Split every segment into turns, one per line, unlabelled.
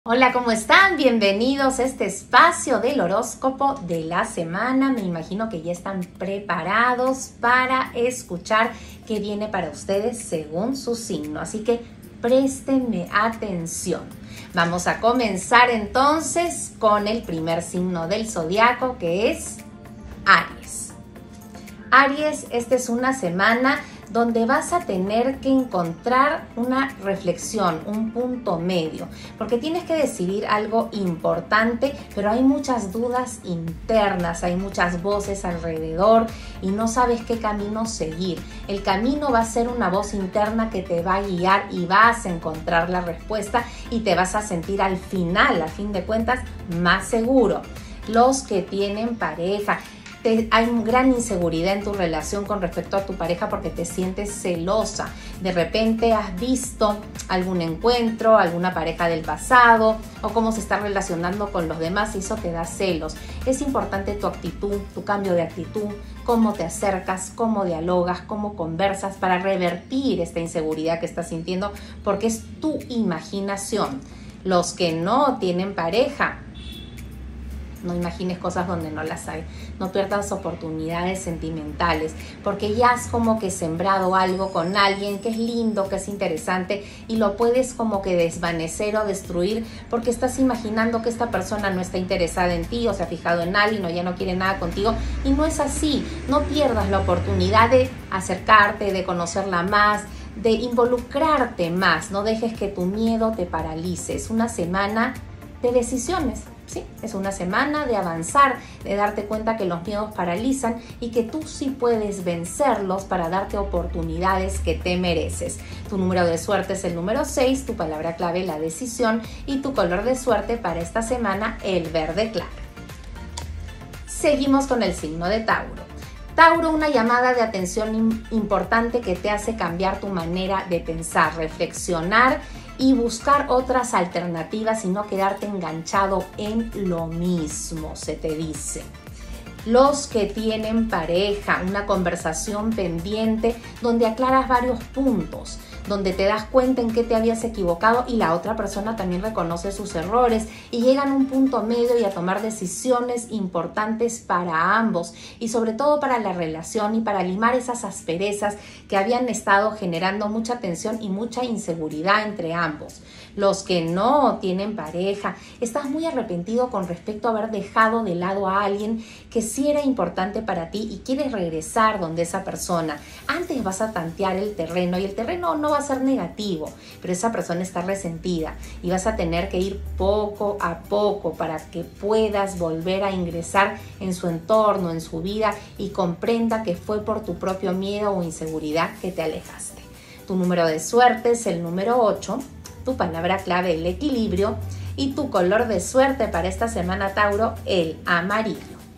Hola, ¿cómo están? Bienvenidos a este espacio del horóscopo de la semana. Me imagino que ya están preparados para escuchar qué viene para ustedes según su signo. Así que préstenme atención. Vamos a comenzar entonces con el primer signo del zodiaco, que es Aries. Aries, esta es una semana donde vas a tener que encontrar una reflexión, un punto medio, porque tienes que decidir algo importante, pero hay muchas dudas internas, hay muchas voces alrededor y no sabes qué camino seguir. El camino va a ser una voz interna que te va a guiar y vas a encontrar la respuesta y te vas a sentir al final, a fin de cuentas, más seguro. Los que tienen pareja, hay gran inseguridad en tu relación con respecto a tu pareja porque te sientes celosa. De repente has visto algún encuentro, alguna pareja del pasado o cómo se está relacionando con los demás y eso te da celos. Es importante tu actitud, tu cambio de actitud, cómo te acercas, cómo dialogas, cómo conversas para revertir esta inseguridad que estás sintiendo porque es tu imaginación. Los que no tienen pareja, no imagines cosas donde no las hay. No pierdas oportunidades sentimentales porque ya has como que sembrado algo con alguien que es lindo, que es interesante y lo puedes como que desvanecer o destruir porque estás imaginando que esta persona no está interesada en ti o se ha fijado en alguien o ya no quiere nada contigo y no es así. No pierdas la oportunidad de acercarte, de conocerla más, de involucrarte más. No dejes que tu miedo te paralice. Es una semana de decisiones. Sí, es una semana de avanzar, de darte cuenta que los miedos paralizan y que tú sí puedes vencerlos para darte oportunidades que te mereces. Tu número de suerte es el número 6, tu palabra clave la decisión y tu color de suerte para esta semana el verde claro. Seguimos con el signo de Tauro. Tauro, una llamada de atención importante que te hace cambiar tu manera de pensar, reflexionar y buscar otras alternativas y no quedarte enganchado en lo mismo, se te dice. Los que tienen pareja, una conversación pendiente donde aclaras varios puntos, donde te das cuenta en qué te habías equivocado y la otra persona también reconoce sus errores y llegan a un punto medio y a tomar decisiones importantes para ambos y sobre todo para la relación y para limar esas asperezas que habían estado generando mucha tensión y mucha inseguridad entre ambos. Los que no tienen pareja, estás muy arrepentido con respecto a haber dejado de lado a alguien que sí era importante para ti y quieres regresar donde esa persona. Antes vas a tantear el terreno y el terreno no va a ser negativo, pero esa persona está resentida y vas a tener que ir poco a poco para que puedas volver a ingresar en su entorno, en su vida y comprenda que fue por tu propio miedo o inseguridad que te alejaste. Tu número de suerte es el número 8, tu palabra clave el equilibrio y tu color de suerte para esta semana Tauro el amarillo.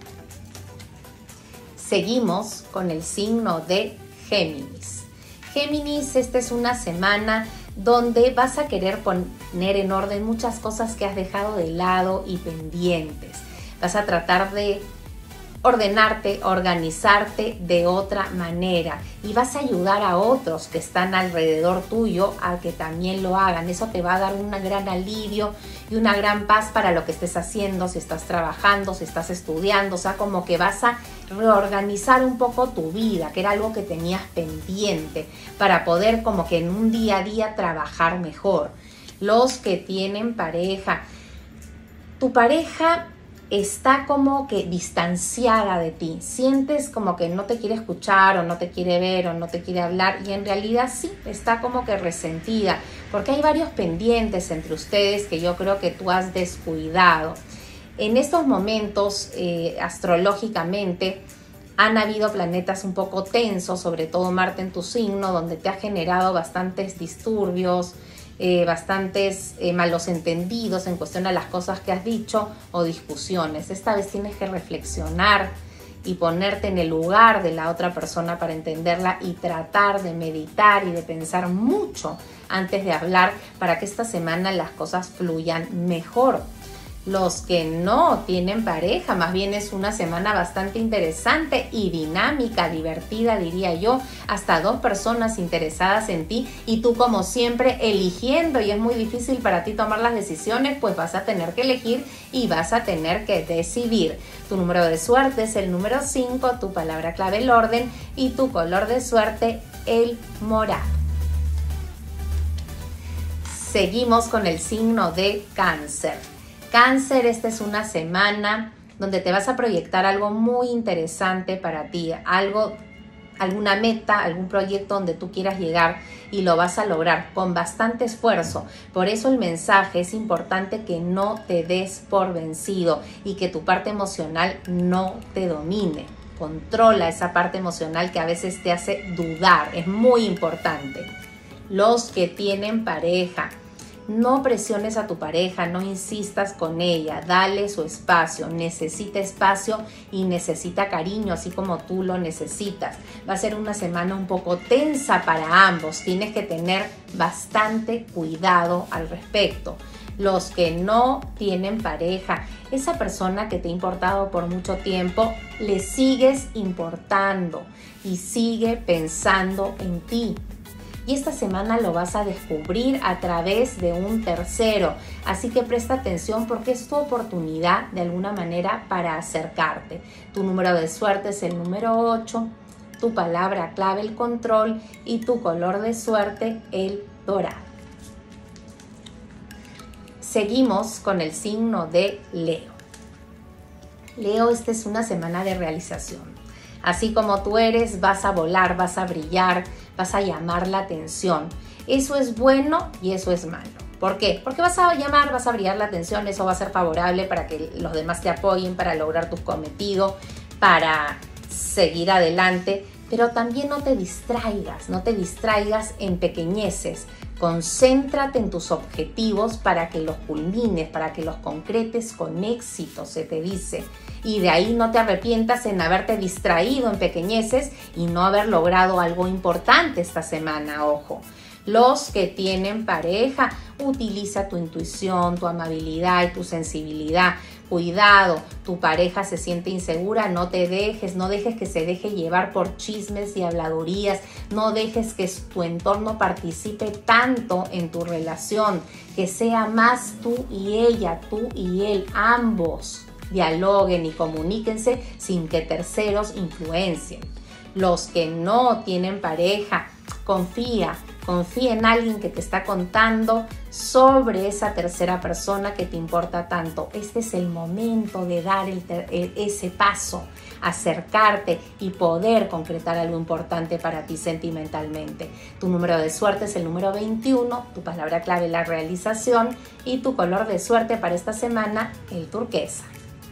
Seguimos con el signo de Géminis. Géminis, esta es una semana donde vas a querer poner en orden muchas cosas que has dejado de lado y pendientes. Vas a tratar de ordenarte, organizarte de otra manera y vas a ayudar a otros que están alrededor tuyo a que también lo hagan. Eso te va a dar un gran alivio y una gran paz para lo que estés haciendo, si estás trabajando, si estás estudiando, o sea, como que vas a reorganizar un poco tu vida, que era algo que tenías pendiente, para poder como que en un día a día trabajar mejor. Los que tienen pareja, tu pareja está como que distanciada de ti, sientes como que no te quiere escuchar o no te quiere ver o no te quiere hablar y en realidad sí, está como que resentida porque hay varios pendientes entre ustedes que yo creo que tú has descuidado. En estos momentos, astrológicamente, han habido planetas un poco tensos, sobre todo Marte en tu signo, donde te ha generado bastantes disturbios, bastantes malos entendidos en cuestión a las cosas que has dicho o discusiones. Esta vez tienes que reflexionar y ponerte en el lugar de la otra persona para entenderla y tratar de meditar y de pensar mucho antes de hablar para que esta semana las cosas fluyan mejor. Los que no tienen pareja, más bien es una semana bastante interesante y dinámica, divertida diría yo, hasta 2 personas interesadas en ti y tú como siempre eligiendo, y es muy difícil para ti tomar las decisiones, pues vas a tener que elegir y vas a tener que decidir. Tu número de suerte es el número 5, tu palabra clave el orden y tu color de suerte el morado. Seguimos con el signo de Cáncer. Cáncer, esta es una semana donde te vas a proyectar algo muy interesante para ti, alguna meta, algún proyecto donde tú quieras llegar y lo vas a lograr con bastante esfuerzo. Por eso el mensaje es importante que no te des por vencido y que tu parte emocional no te domine. Controla esa parte emocional que a veces te hace dudar, es muy importante. Los que tienen pareja, no presiones a tu pareja, no insistas con ella, dale su espacio, necesita espacio y necesita cariño, así como tú lo necesitas. Va a ser una semana un poco tensa para ambos, tienes que tener bastante cuidado al respecto. Los que no tienen pareja, esa persona que te ha importado por mucho tiempo, le sigues importando y sigue pensando en ti. Y esta semana lo vas a descubrir a través de un tercero. Así que presta atención porque es tu oportunidad de alguna manera para acercarte. Tu número de suerte es el número 8, tu palabra clave el control y tu color de suerte el dorado. Seguimos con el signo de Leo. Leo, esta es una semana de realización. Así como tú eres, vas a volar, vas a brillar, vas a llamar la atención. Eso es bueno y eso es malo. ¿Por qué? Porque vas a llamar, vas a brillar la atención, eso va a ser favorable para que los demás te apoyen, para lograr tus cometidos, para seguir adelante. Pero también no te distraigas en pequeñeces. Concéntrate en tus objetivos para que los culmines, para que los concretes con éxito, se te dice. Y de ahí no te arrepientas en haberte distraído en pequeñeces y no haber logrado algo importante esta semana, ojo. Los que tienen pareja, utiliza tu intuición, tu amabilidad y tu sensibilidad. Cuidado, tu pareja se siente insegura, no dejes que se deje llevar por chismes y habladurías, no dejes que tu entorno participe tanto en tu relación, que sea más tú y ella, tú y él, ambos. Dialoguen y comuníquense sin que terceros influencien. Los que no tienen pareja, confía en alguien que te está contando sobre esa tercera persona que te importa tanto. Este es el momento de dar ese paso, acercarte y poder concretar algo importante para ti sentimentalmente. Tu número de suerte es el número 21, tu palabra clave la realización y tu color de suerte para esta semana el turquesa.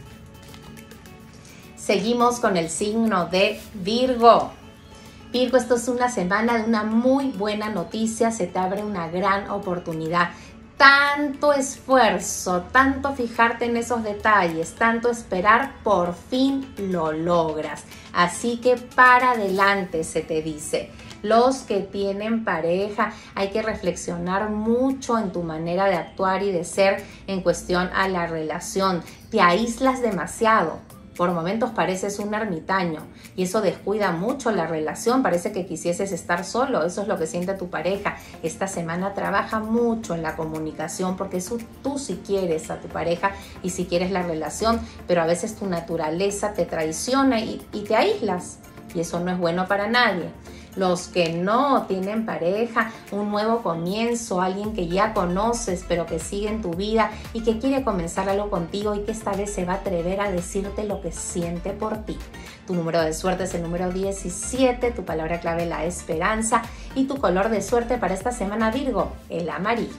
Seguimos con el signo de Virgo. Virgo, esto es una semana de una muy buena noticia, se te abre una gran oportunidad. Tanto esfuerzo, tanto fijarte en esos detalles, tanto esperar, por fin lo logras. Así que para adelante, se te dice. Los que tienen pareja, hay que reflexionar mucho en tu manera de actuar y de ser en cuestión a la relación. Te aíslas demasiado. Por momentos pareces un ermitaño y eso descuida mucho la relación, parece que quisieses estar solo, eso es lo que siente tu pareja. Esta semana trabaja mucho en la comunicación porque tú sí quieres a tu pareja y sí quieres la relación, pero a veces tu naturaleza te traiciona y te aíslas y eso no es bueno para nadie. Los que no tienen pareja, un nuevo comienzo, alguien que ya conoces pero que sigue en tu vida y que quiere comenzar algo contigo y que esta vez se va a atrever a decirte lo que siente por ti. Tu número de suerte es el número 17, tu palabra clave la esperanza y tu color de suerte para esta semana, Virgo, el amarillo.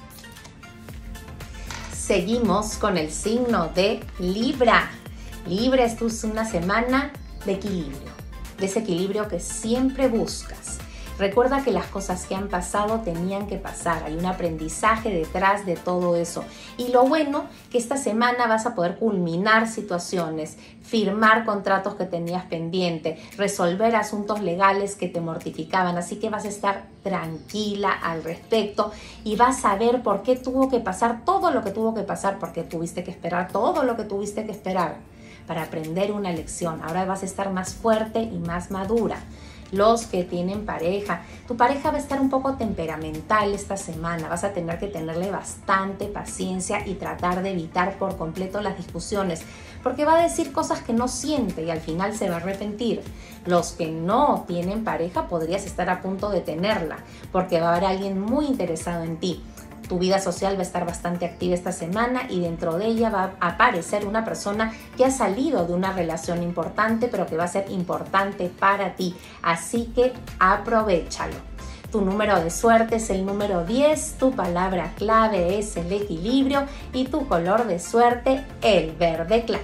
Seguimos con el signo de Libra. Libra, esto es una semana de equilibrio. De ese equilibrio que siempre buscas. Recuerda que las cosas que han pasado tenían que pasar. Hay un aprendizaje detrás de todo eso. Y lo bueno que esta semana vas a poder culminar situaciones, firmar contratos que tenías pendiente, resolver asuntos legales que te mortificaban. Así que vas a estar tranquila al respecto y vas a ver por qué tuvo que pasar todo lo que tuvo que pasar, porque tuviste que esperar todo lo que tuviste que esperar para aprender una lección. Ahora vas a estar más fuerte y más madura. Los que tienen pareja, tu pareja va a estar un poco temperamental esta semana, vas a tener que tenerle bastante paciencia y tratar de evitar por completo las discusiones, porque va a decir cosas que no siente y al final se va a arrepentir. Los que no tienen pareja, podrías estar a punto de tenerla, porque va a haber alguien muy interesado en ti. Tu vida social va a estar bastante activa esta semana y dentro de ella va a aparecer una persona que ha salido de una relación importante, pero que va a ser importante para ti. Así que aprovéchalo. Tu número de suerte es el número 10, tu palabra clave es el equilibrio y tu color de suerte el verde claro.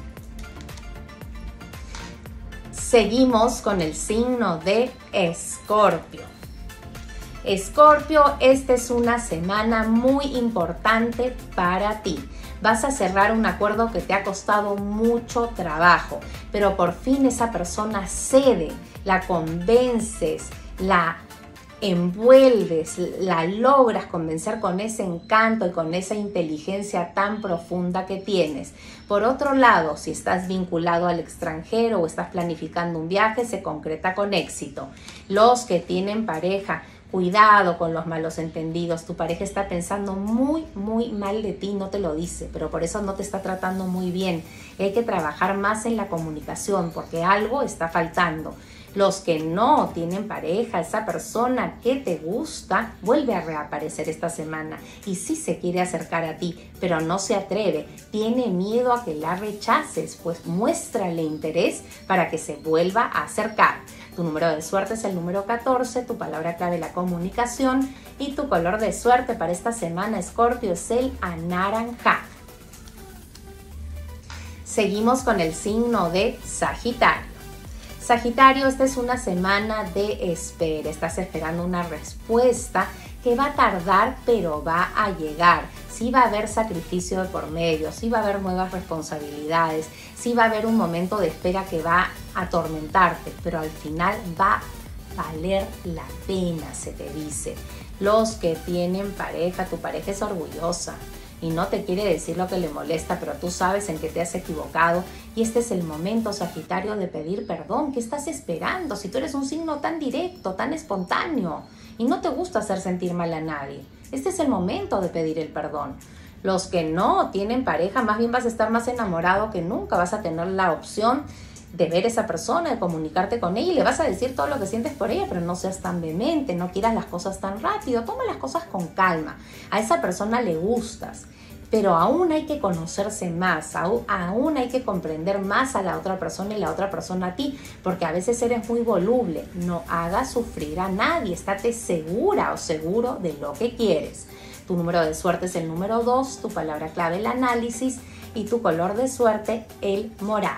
Seguimos con el signo de Escorpio. Escorpio, esta es una semana muy importante para ti. Vas a cerrar un acuerdo que te ha costado mucho trabajo, pero por fin esa persona cede, la convences, la envuelves, la logras convencer con ese encanto y con esa inteligencia tan profunda que tienes. Por otro lado, si estás vinculado al extranjero o estás planificando un viaje, se concreta con éxito. Los que tienen pareja, cuidado con los malos entendidos. Tu pareja está pensando muy mal de ti, no te lo dice, pero por eso no te está tratando muy bien. Hay que trabajar más en la comunicación porque algo está faltando. Los que no tienen pareja, esa persona que te gusta vuelve a reaparecer esta semana y sí se quiere acercar a ti, pero no se atreve. Tiene miedo a que la rechaces, pues muéstrale interés para que se vuelva a acercar. Tu número de suerte es el número 14, tu palabra clave la comunicación y tu color de suerte para esta semana, Escorpio, es el anaranjado. Seguimos con el signo de Sagitario. Sagitario, esta es una semana de espera. Estás esperando una respuesta que va a tardar, pero va a llegar. Sí va a haber sacrificio de por medio, sí va a haber nuevas responsabilidades, sí va a haber un momento de espera que va a atormentarte, pero al final va a valer la pena, se te dice. Los que tienen pareja, tu pareja es orgullosa y no te quiere decir lo que le molesta, pero tú sabes en qué te has equivocado y este es el momento, Sagitario, de pedir perdón. ¿Qué estás esperando? Si tú eres un signo tan directo, tan espontáneo y no te gusta hacer sentir mal a nadie, este es el momento de pedir el perdón. Los que no tienen pareja, más bien vas a estar más enamorado que nunca, vas a tener la opción de ver a esa persona, de comunicarte con ella y le vas a decir todo lo que sientes por ella, pero no seas tan vehemente, no quieras las cosas tan rápido, toma las cosas con calma. A esa persona le gustas, pero aún hay que conocerse más, aún hay que comprender más a la otra persona y la otra persona a ti, porque a veces eres muy voluble. No hagas sufrir a nadie, estate segura o seguro de lo que quieres. Tu número de suerte es el número 2, tu palabra clave el análisis y tu color de suerte el morado.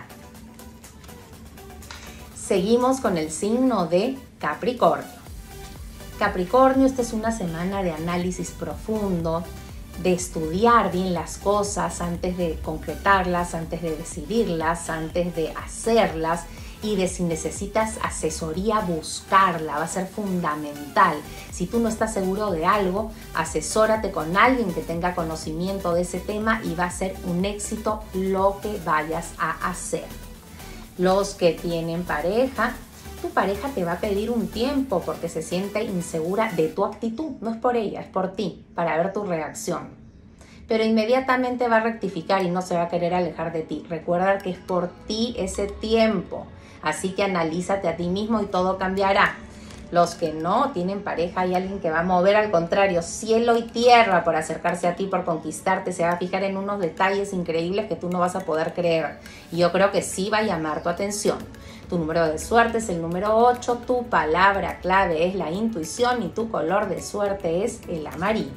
Seguimos con el signo de Capricornio. Capricornio, esta es una semana de análisis profundo, de estudiar bien las cosas antes de concretarlas, antes de decidirlas, antes de hacerlas y de si necesitas asesoría, buscarla, va a ser fundamental. Si tú no estás seguro de algo, asesórate con alguien que tenga conocimiento de ese tema y va a ser un éxito lo que vayas a hacer. Los que tienen pareja, tu pareja te va a pedir un tiempo porque se siente insegura de tu actitud, no es por ella, es por ti, para ver tu reacción. Pero inmediatamente va a rectificar y no se va a querer alejar de ti. Recuerda que es por ti ese tiempo, así que analízate a ti mismo y todo cambiará. Los que no tienen pareja, hay alguien que va a mover al contrario cielo y tierra por acercarse a ti, por conquistarte, se va a fijar en unos detalles increíbles que tú no vas a poder creer. Y yo creo que sí va a llamar tu atención. Tu número de suerte es el número 8, tu palabra clave es la intuición y tu color de suerte es el amarillo.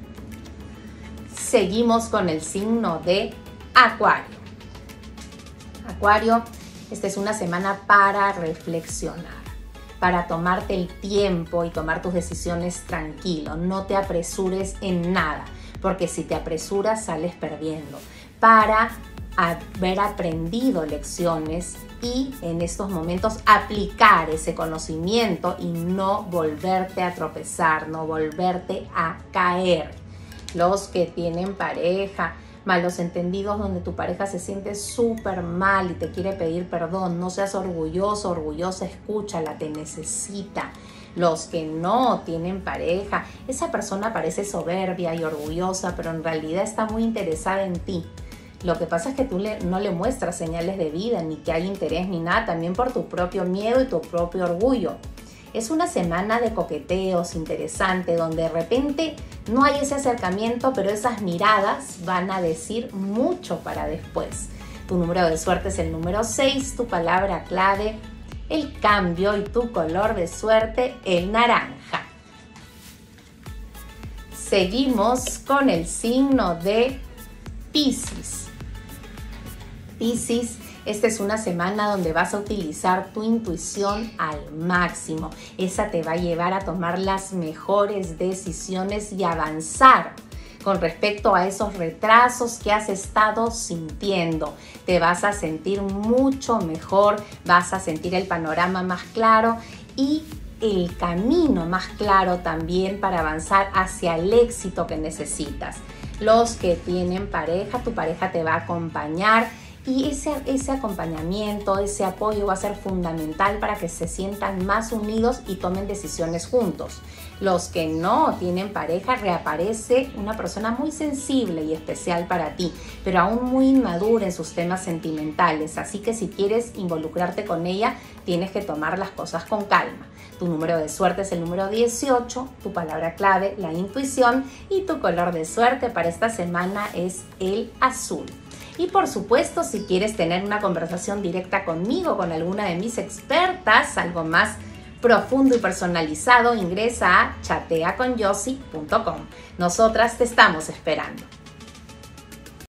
Seguimos con el signo de Acuario. Acuario, esta es una semana para reflexionar, para tomarte el tiempo y tomar tus decisiones tranquilo. No te apresures en nada, porque si te apresuras sales perdiendo. Para haber aprendido lecciones y en estos momentos aplicar ese conocimiento y no volverte a tropezar, no volverte a caer. Los que tienen pareja, malos entendidos donde tu pareja se siente súper mal y te quiere pedir perdón, no seas orgulloso, orgullosa, escúchala, te necesita. Los que no tienen pareja, esa persona parece soberbia y orgullosa, pero en realidad está muy interesada en ti. Lo que pasa es que tú no le muestras señales de vida, ni que hay interés, ni nada, también por tu propio miedo y tu propio orgullo. Es una semana de coqueteos interesante, donde de repente no hay ese acercamiento, pero esas miradas van a decir mucho para después. Tu número de suerte es el número 6, tu palabra clave, el cambio, y tu color de suerte, el naranja. Seguimos con el signo de Piscis. Piscis, esta es una semana donde vas a utilizar tu intuición al máximo. Esa te va a llevar a tomar las mejores decisiones y avanzar con respecto a esos retrasos que has estado sintiendo. Te vas a sentir mucho mejor, vas a sentir el panorama más claro y el camino más claro también para avanzar hacia el éxito que necesitas. Los que tienen pareja, tu pareja te va a acompañar y ese acompañamiento, ese apoyo va a ser fundamental para que se sientan más unidos y tomen decisiones juntos. Los que no tienen pareja, reaparece una persona muy sensible y especial para ti, pero aún muy inmadura en sus temas sentimentales. Así que si quieres involucrarte con ella, tienes que tomar las cosas con calma. Tu número de suerte es el número 18, tu palabra clave, la intuición, y tu color de suerte para esta semana es el azul. Y por supuesto, si quieres tener una conversación directa conmigo, con alguna de mis expertas, algo más profundo y personalizado, ingresa a chateaconyossi.com. Nosotras te estamos esperando.